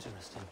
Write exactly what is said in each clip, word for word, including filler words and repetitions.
Interesting.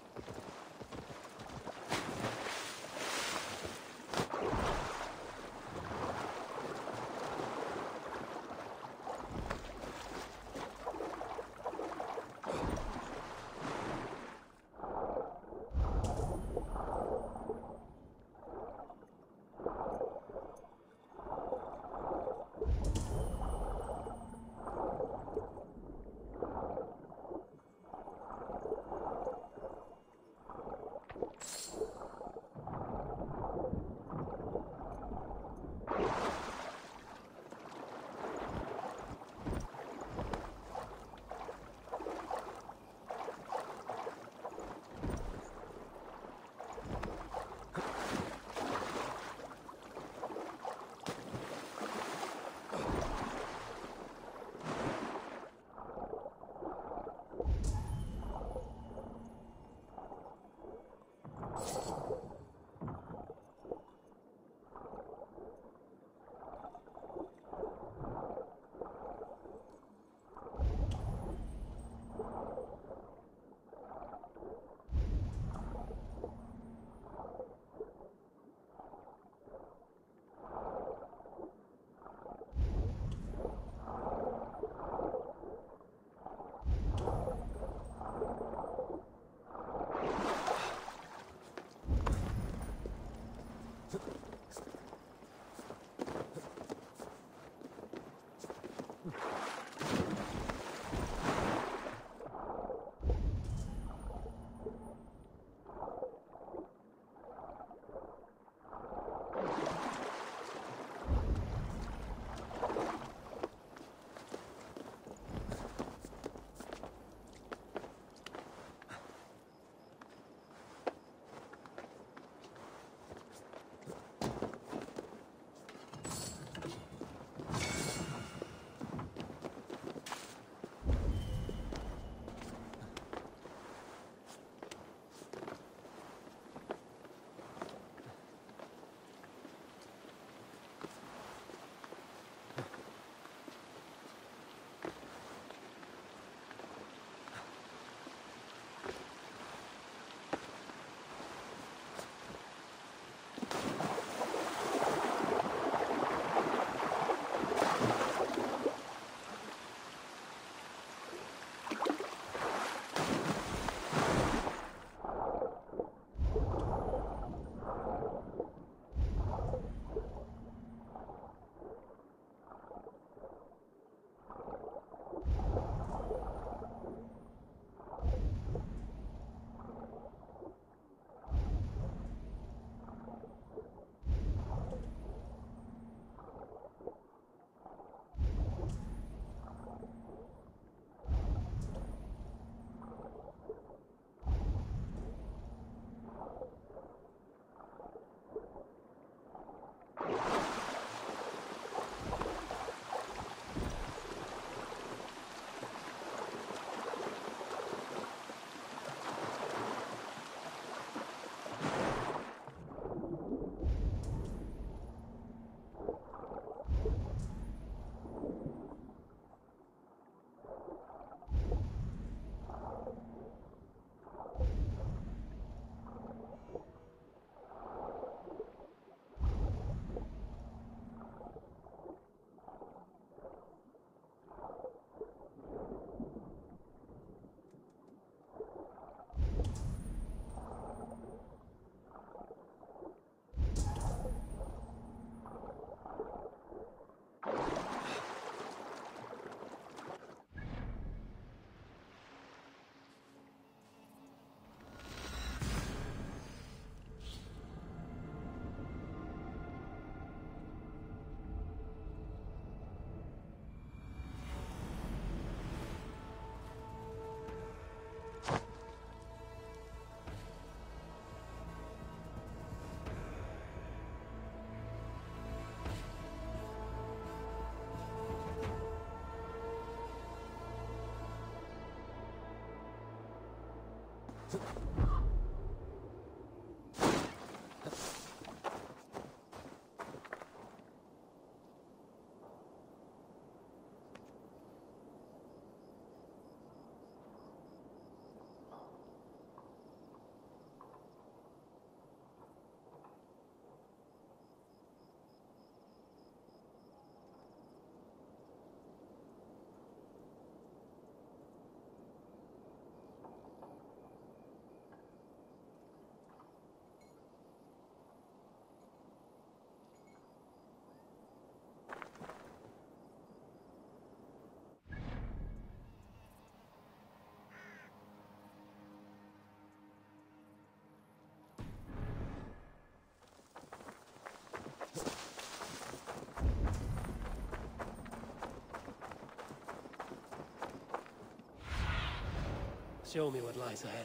Show me what lies ahead.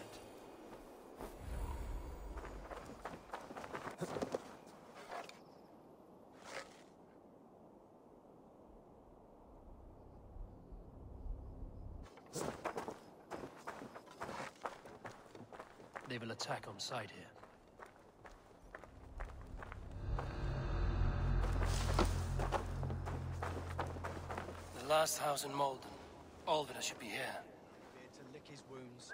They will attack on sight here. The last house in Malden. Alvina should be here. Here to lick his wounds.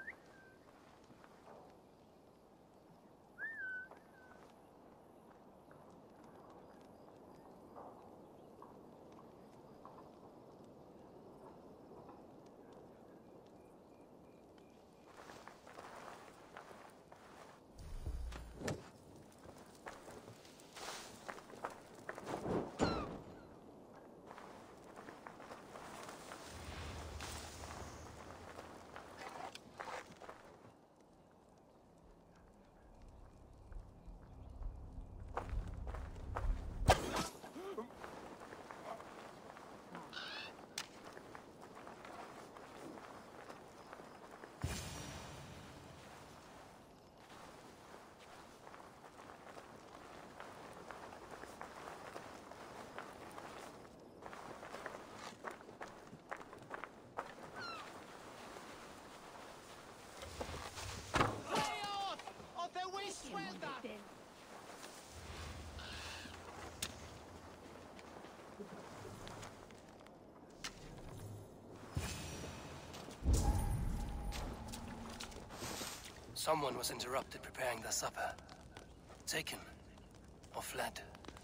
Someone was interrupted preparing their supper. Taken or fled.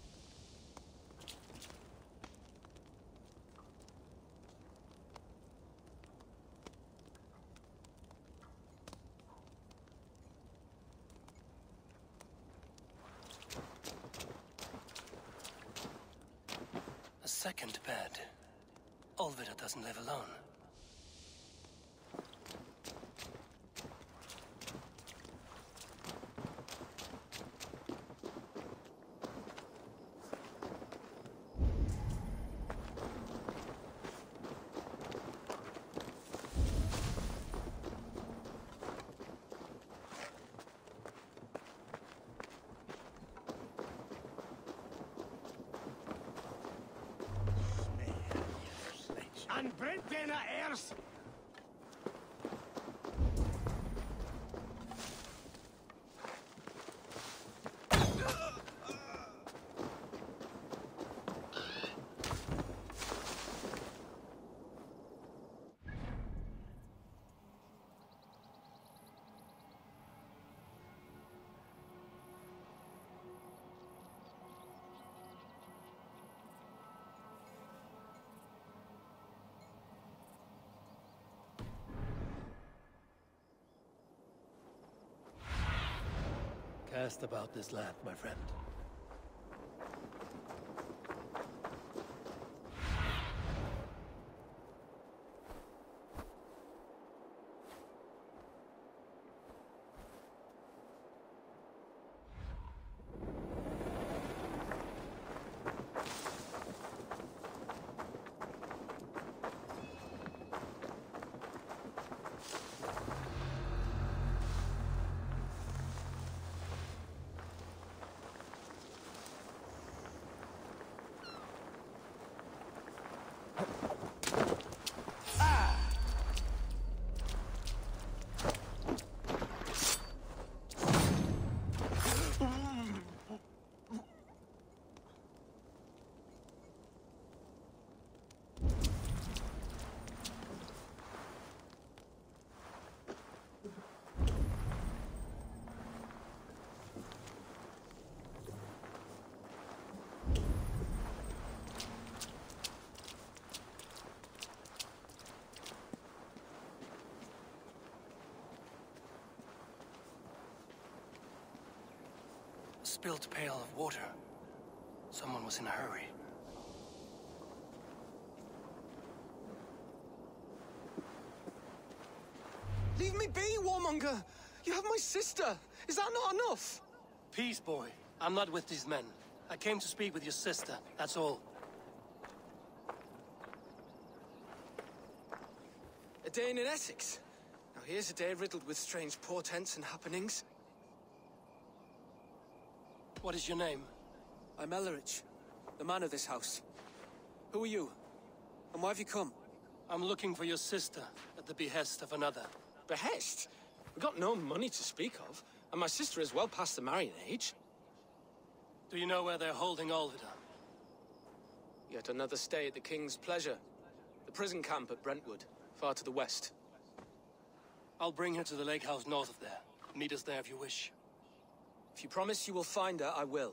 A second bed. Olvida doesn't live alone. An Brentena Ers! Cast about this land, my friend. Spilled pail of water. Someone was in a hurry. Leave me be, warmonger! You have my sister! Is that not enough? Peace, boy. I'm not with these men. I came to speak with your sister, that's all. A Dane in Essex? Now here's a day riddled with strange portents and happenings. What is your name? I'm Ellerich, the man of this house. Who are you? And why have you come? I'm looking for your sister at the behest of another. Behest? We've got no money to speak of, and my sister is well past the marrying age. Do you know where they're holding Alvida? Yet another stay at the King's pleasure. The prison camp at Brentwood, far to the west. I'll bring her to the lake house north of there. Meet us there if you wish. If you promise you will find her, I will.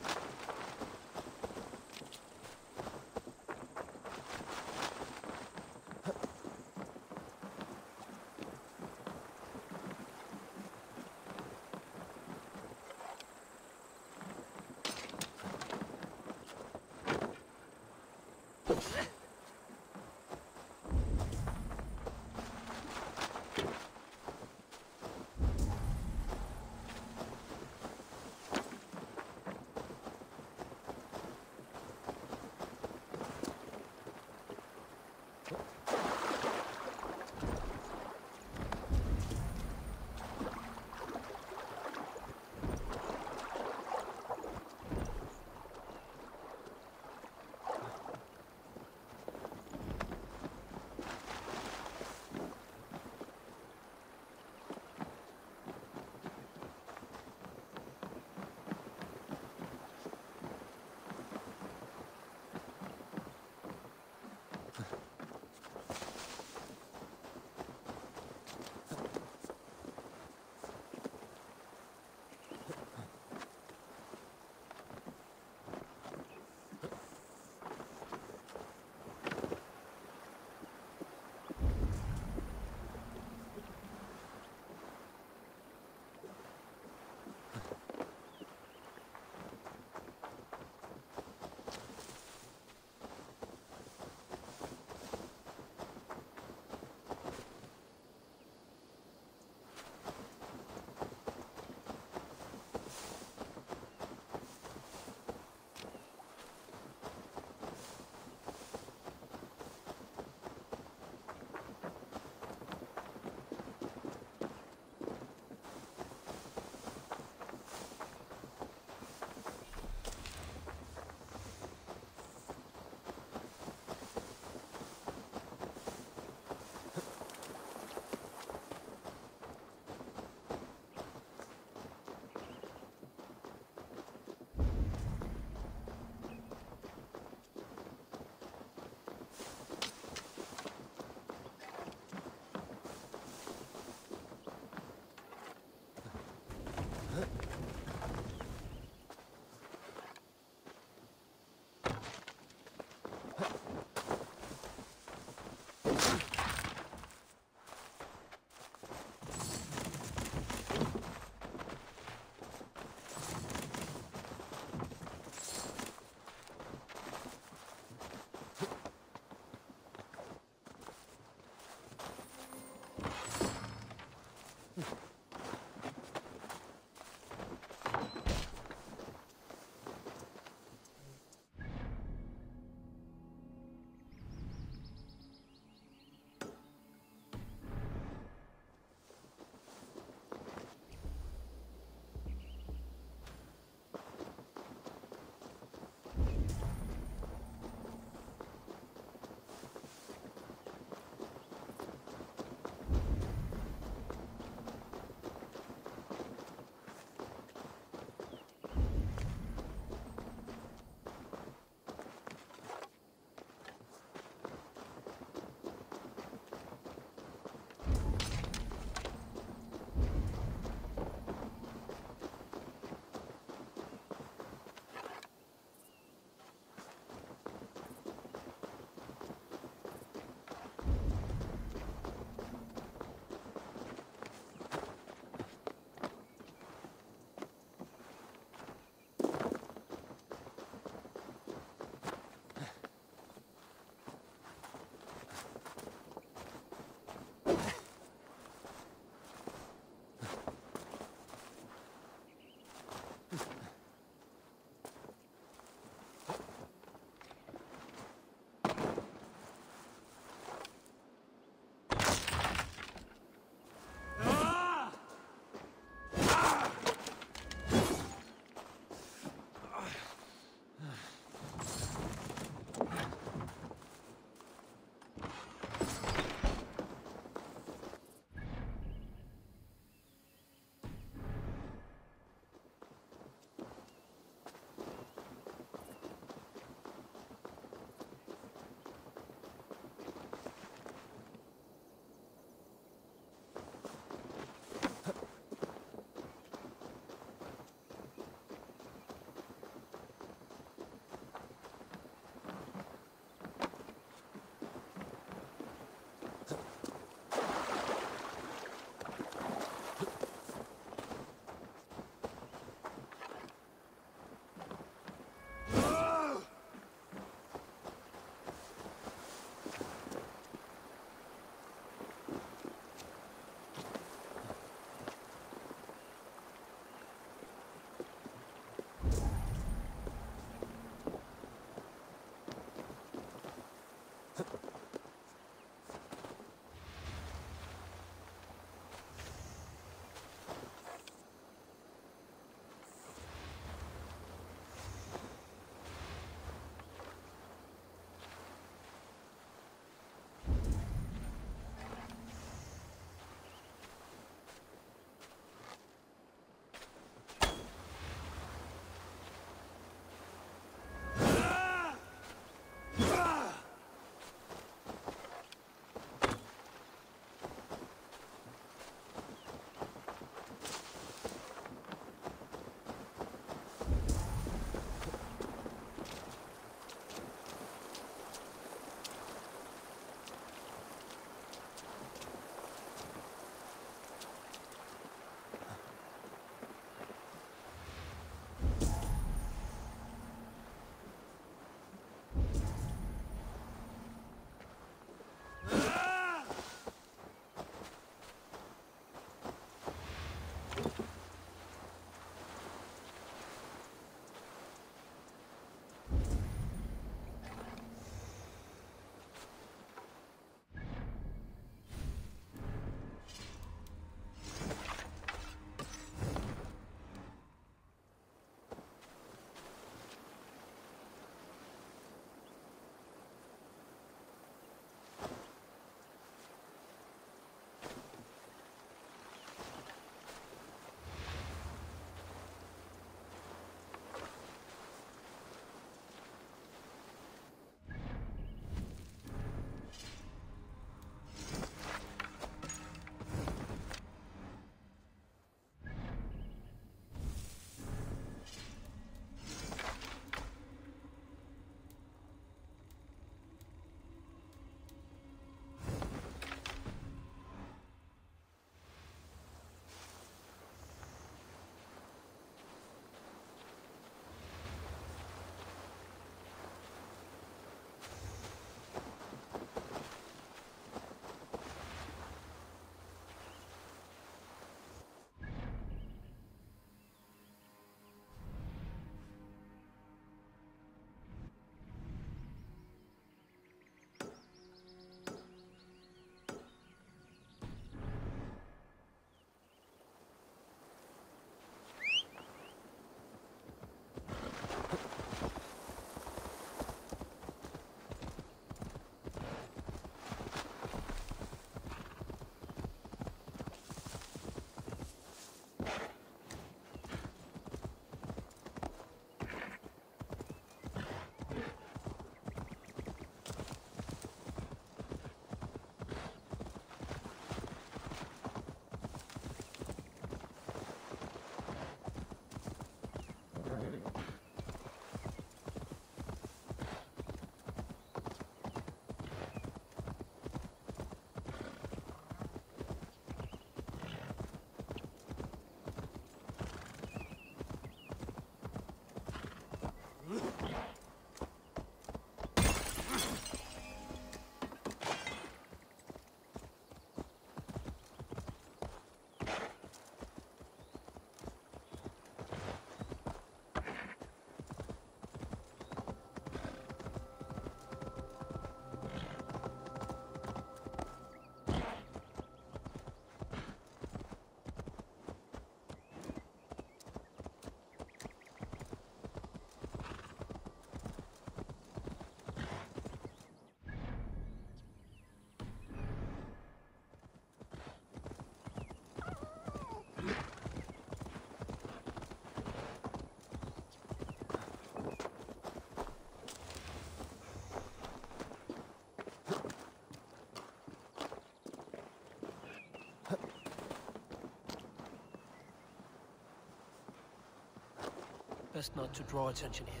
Best not to draw attention here.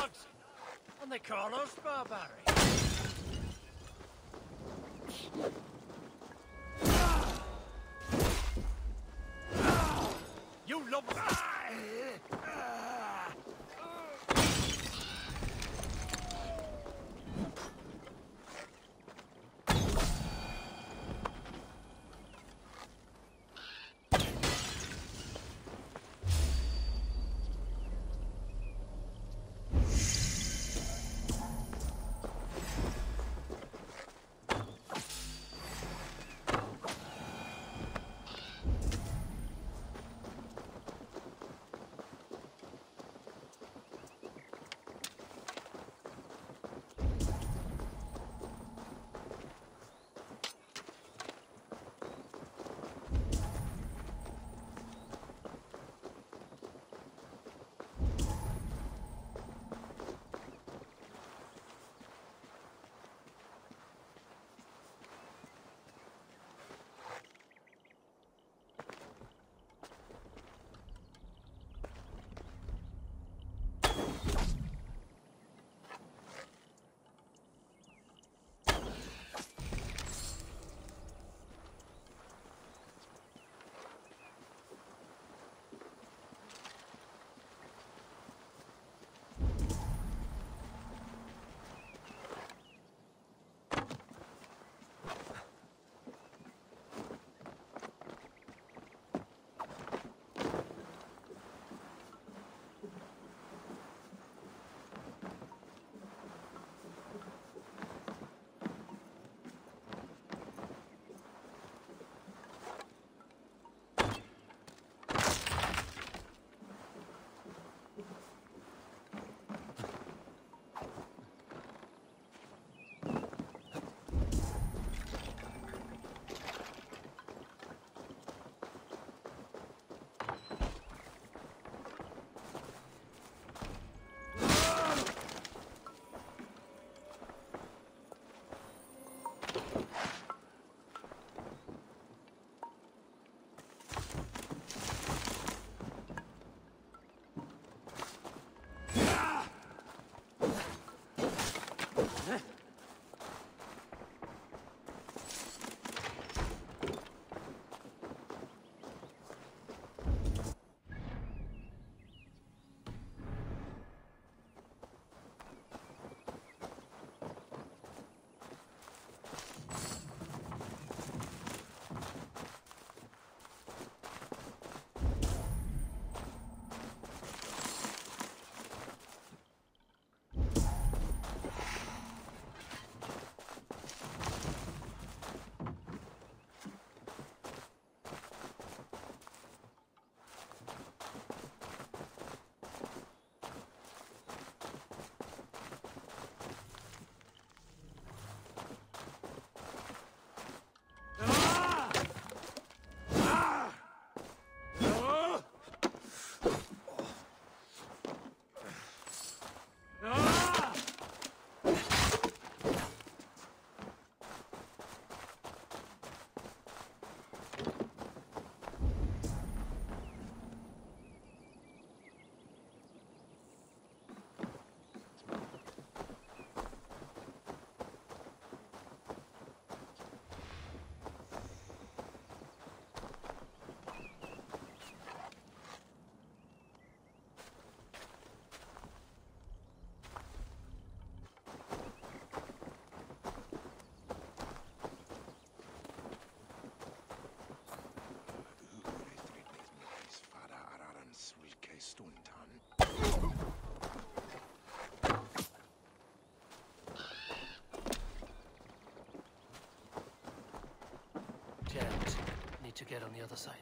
dogs! And they call us barbarians. You lump... Jammed. Need to get on the other side.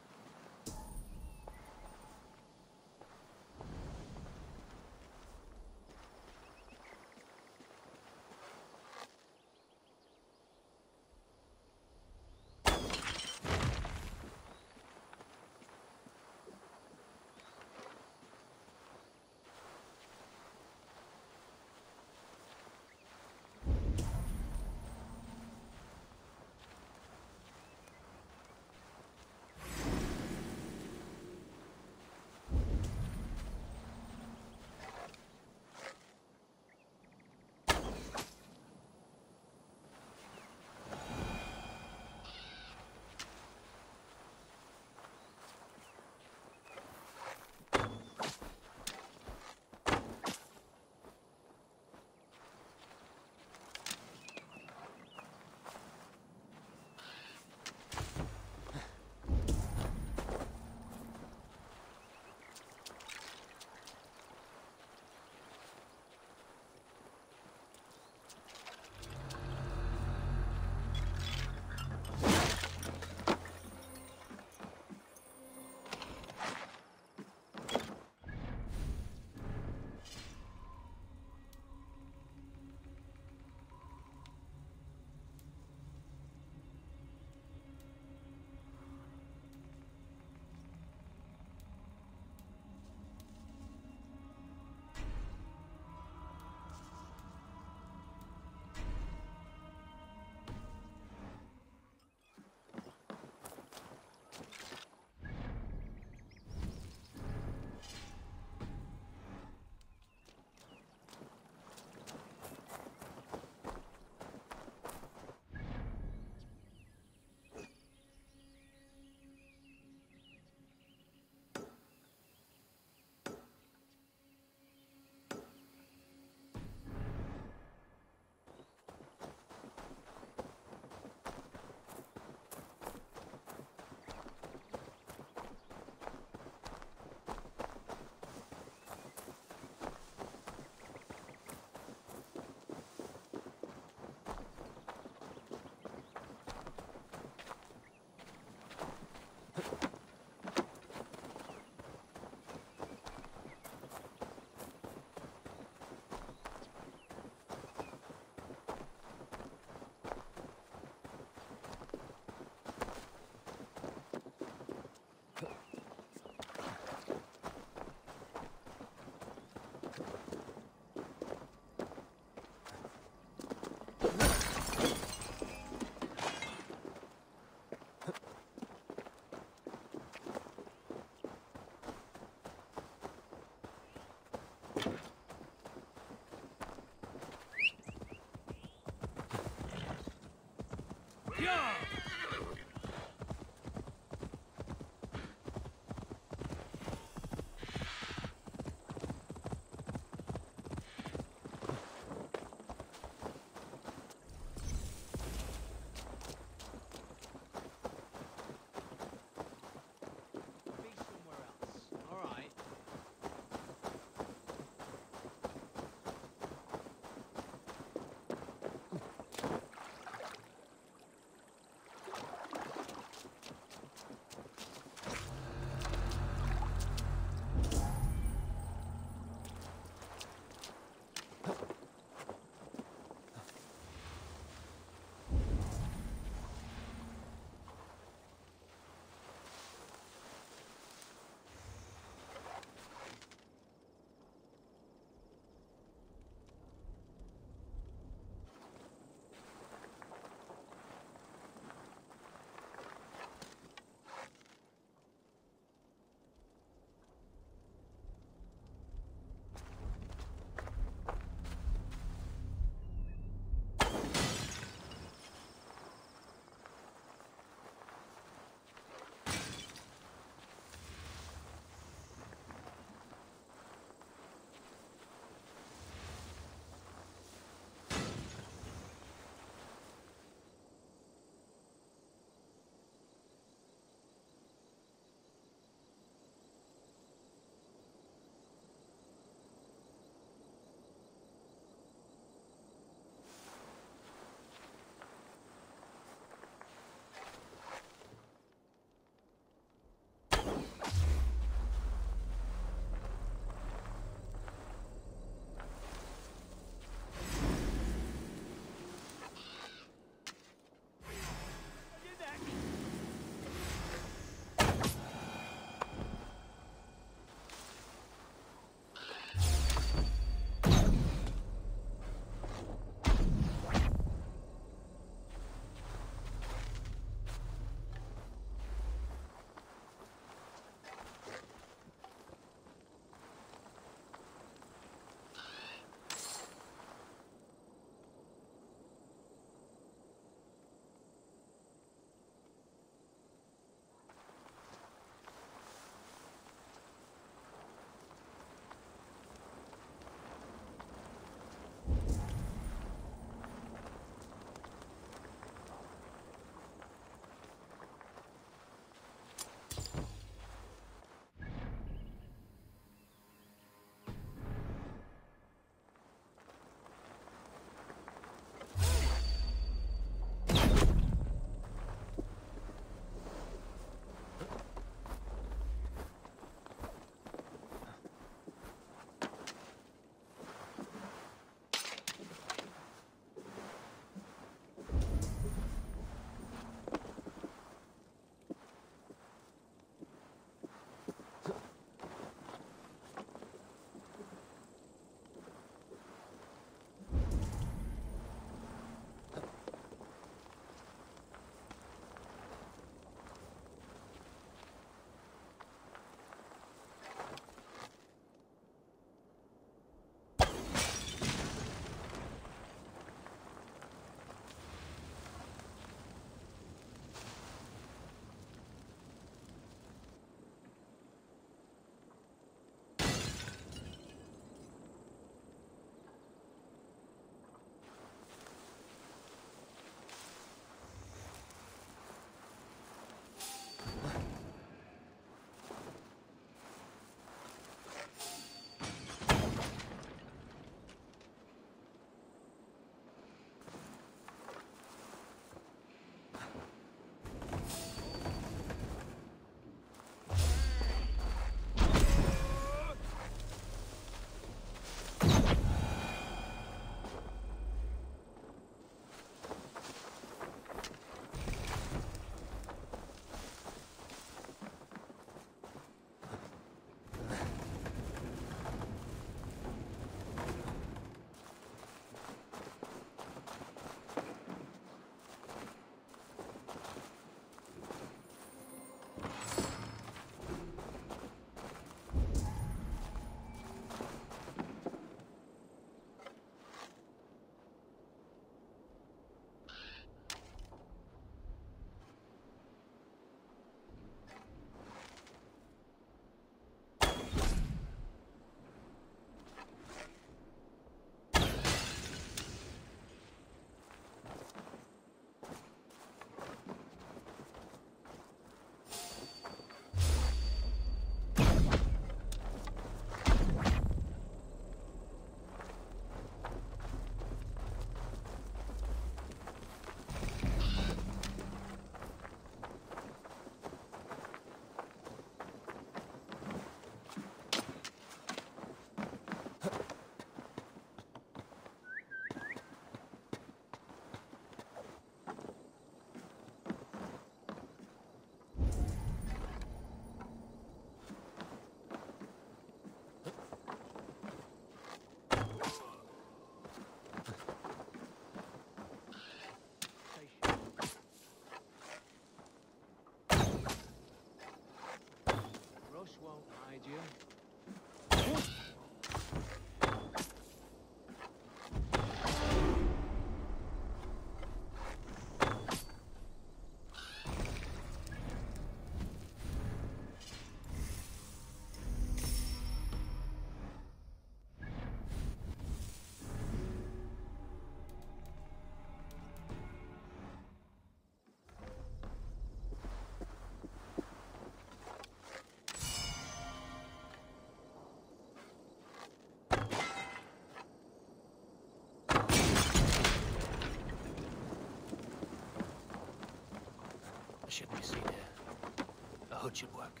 shouldn't be seen here. A hood should work.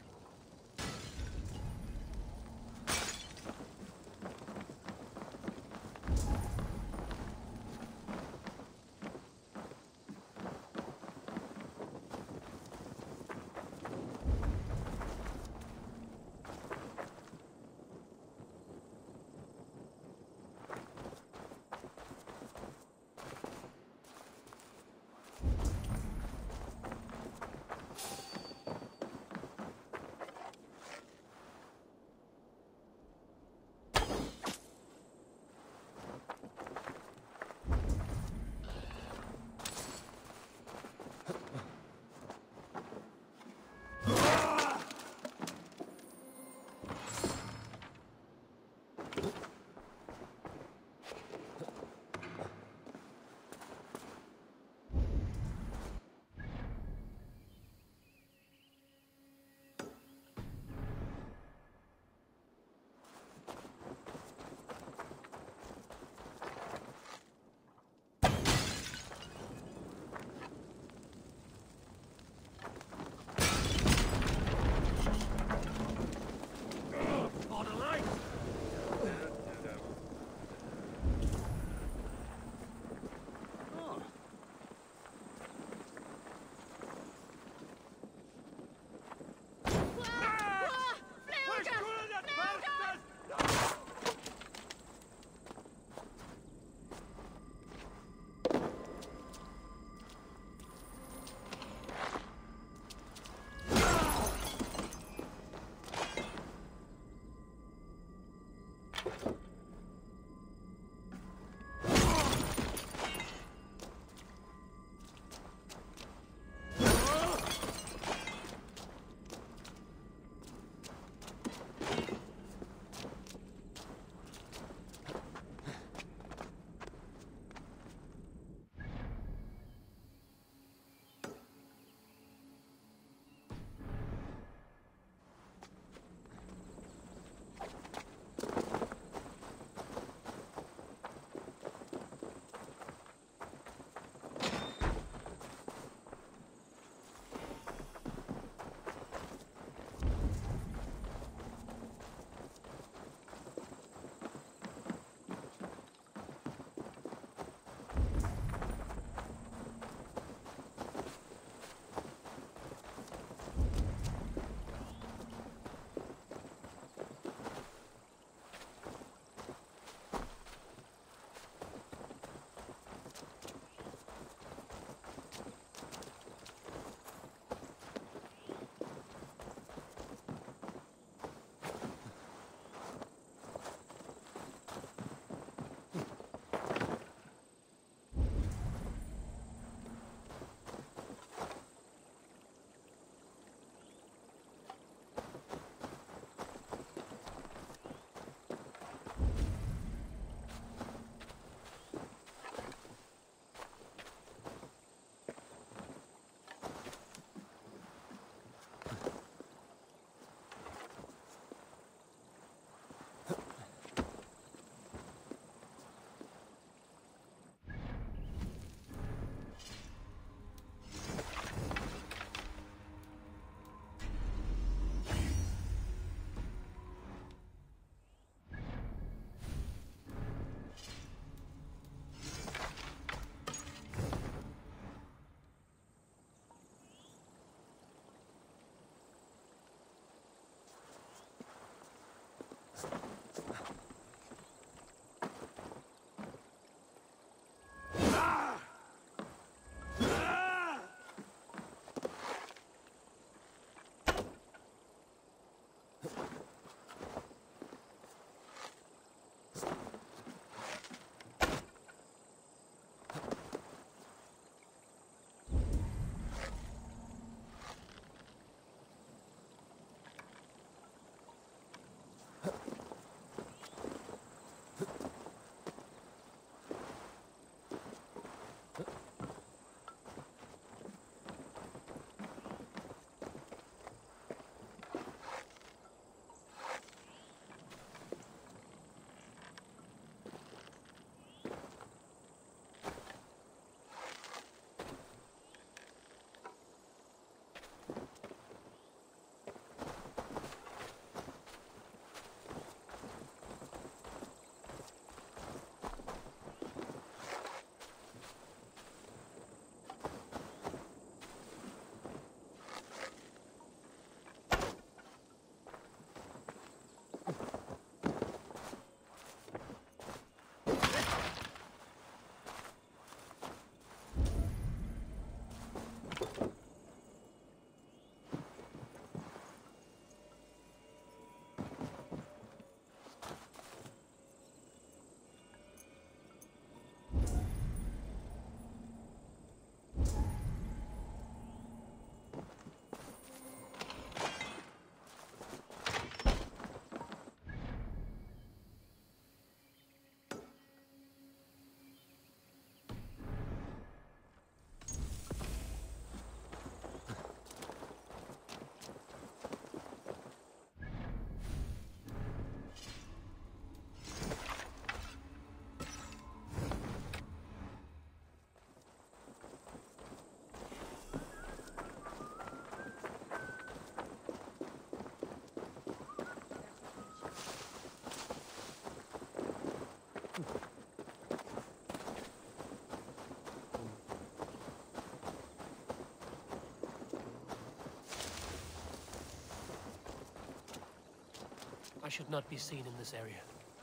I should not be seen in this area.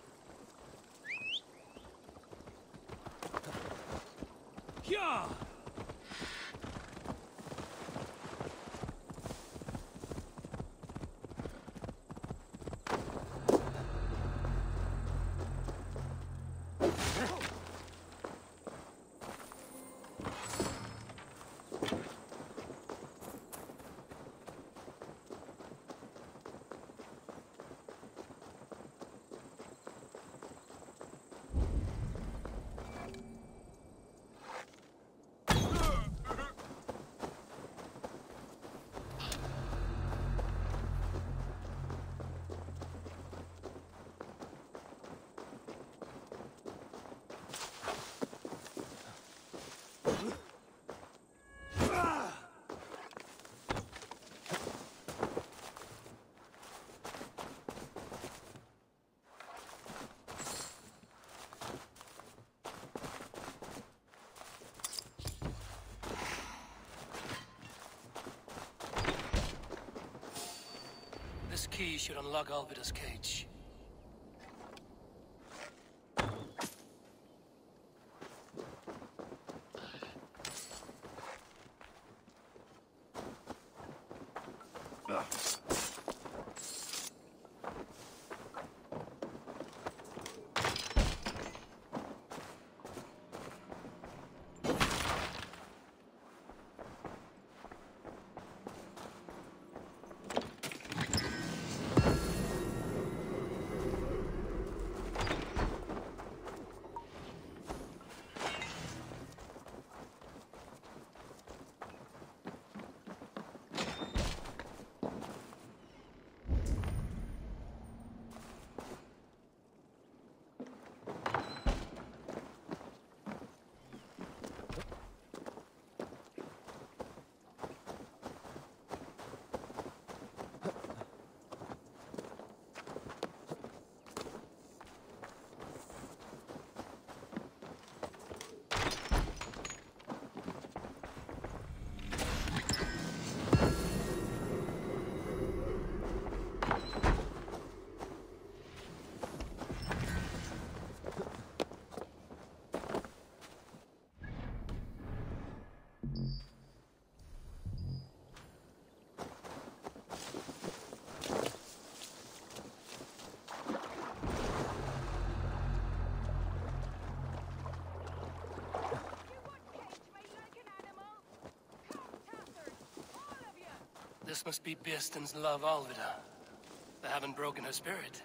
Yeah! This key should unlock Alvida's cage. This must be Birston's love, Alvida. They haven't broken her spirit.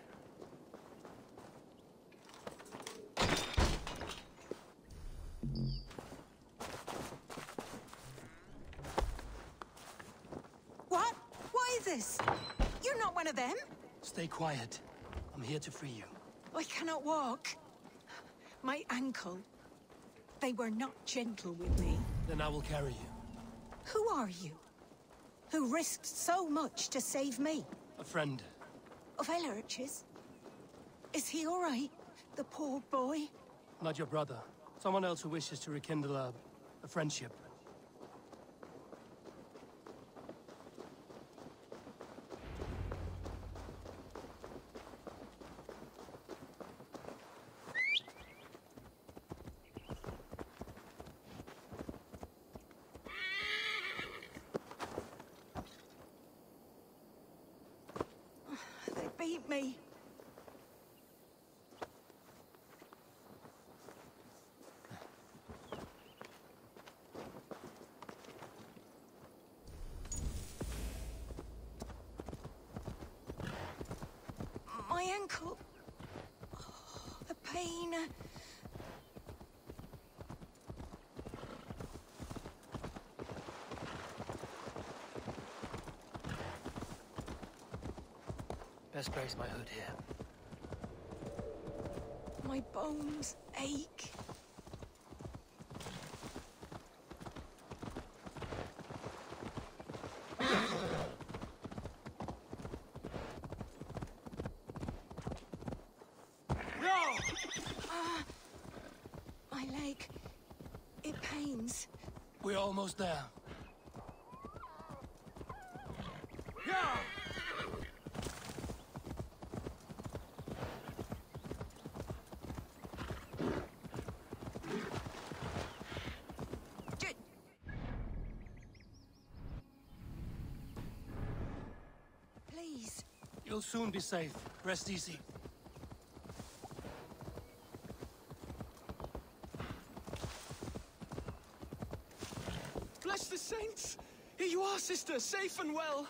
What? What is this? You're not one of them? Stay quiet. I'm here to free you. I cannot walk. My ankle. They were not gentle with me. Then I will carry you. Who are you? Who risked so much to save me? A friend. Of Ellerch's? Is he all right? The poor boy? Not your brother. Someone else who wishes to rekindle a... a friendship. Beat me. My ankle. Oh, the pain. Best brace my hood here. My bones ache. Ah, my leg. It pains. We're almost there. You'll soon be safe. Rest easy. Bless the saints! Here you are, sister, safe and well.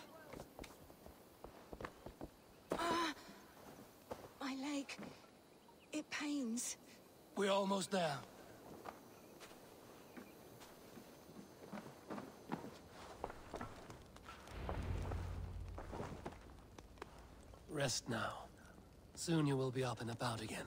Ah, my leg. It pains. We're almost there. Rest now. Soon you will be up and about again.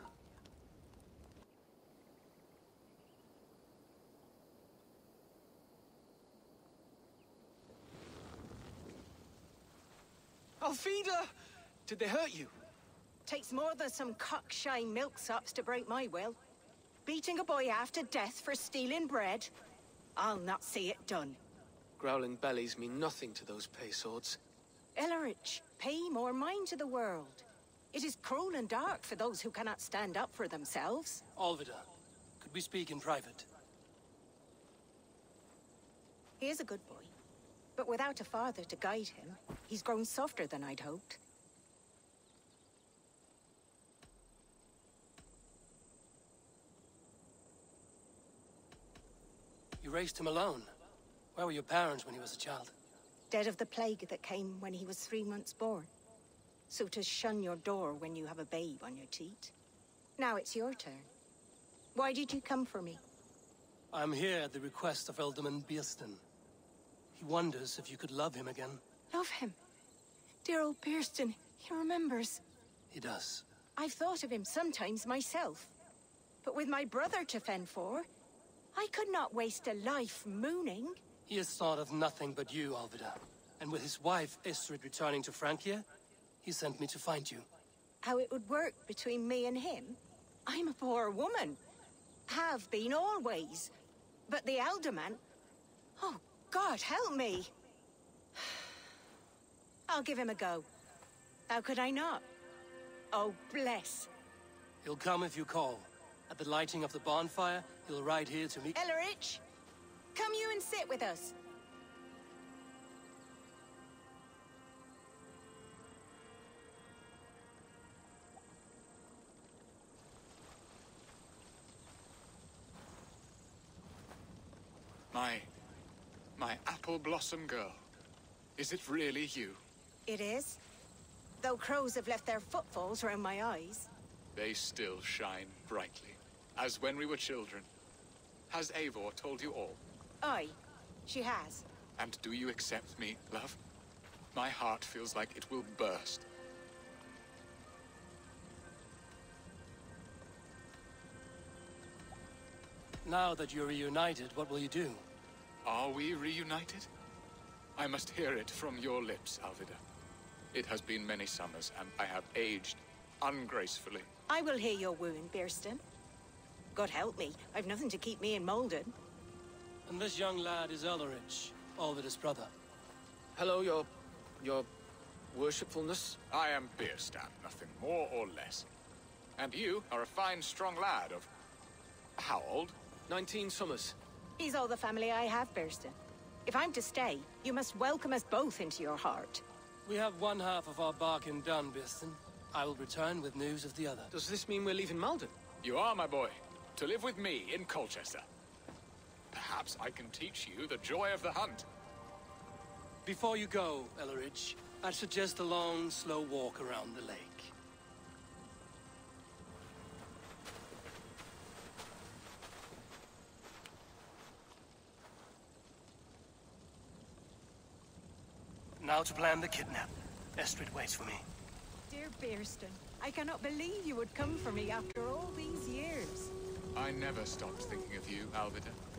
Alfida! Did they hurt you? Takes more than some cockshy milksops to break my will. Beating a boy half to death for stealing bread? I'll not see it done. Growling bellies mean nothing to those pay swords. Ellerich, pay more mind to the world. It is cruel and dark for those who cannot stand up for themselves. Alvida, could we speak in private? He is a good boy, but without a father to guide him, he's grown softer than I'd hoped. You raised him alone. Where were your parents when he was a child? Dead of the plague that came when he was three months born. So to shun your door when you have a babe on your teat. Now it's your turn. Why did you come for me? I'm here at the request of Alderman Beerston. He wonders if you could love him again. Love him? Dear old Beerston, he remembers. He does. I've thought of him sometimes myself. But with my brother to fend for, I could not waste a life mooning. He has thought of nothing but you, Alvida. And with his wife, Istrid, returning to Francia, he sent me to find you. How it would work between me and him? I'm a poor woman. Have been always. But the alderman... Oh, God, help me. I'll give him a go. How could I not? Oh, bless. He'll come if you call. At the lighting of the bonfire, he'll ride here to meet... Ellerich, come you and sit with us. My... my apple blossom girl. Is it really you? It is. Though crows have left their footfalls round my eyes. They still shine brightly, as when we were children. Has Eivor told you all? Aye, she has. And do you accept me, love? My heart feels like it will burst. Now that you're reunited, what will you do? Are we reunited? I must hear it from your lips, Alvida. It has been many summers, and I have aged ungracefully. I will heal your wound, Beerston. God help me, I've nothing to keep me in Malden. And this young lad is Ellerich, Alvida's brother. Hello, your... your... worshipfulness? I am Beerstan, nothing more or less. And you are a fine, strong lad of... how old? Nineteen summers. He's all the family I have, Beerston. If I'm to stay, you must welcome us both into your heart. We have one half of our bargain done, Beerston. I will return with news of the other. Does this mean we're leaving Malden? You are, my boy. To live with me in Colchester. Perhaps I can teach you the joy of the hunt. Before you go, Ellerich, I'd suggest a long, slow walk around the lake. Now to plan the kidnap. Estrid waits for me. Dear Beerston, I cannot believe you would come for me after all these years. I never stopped thinking of you, Alvida.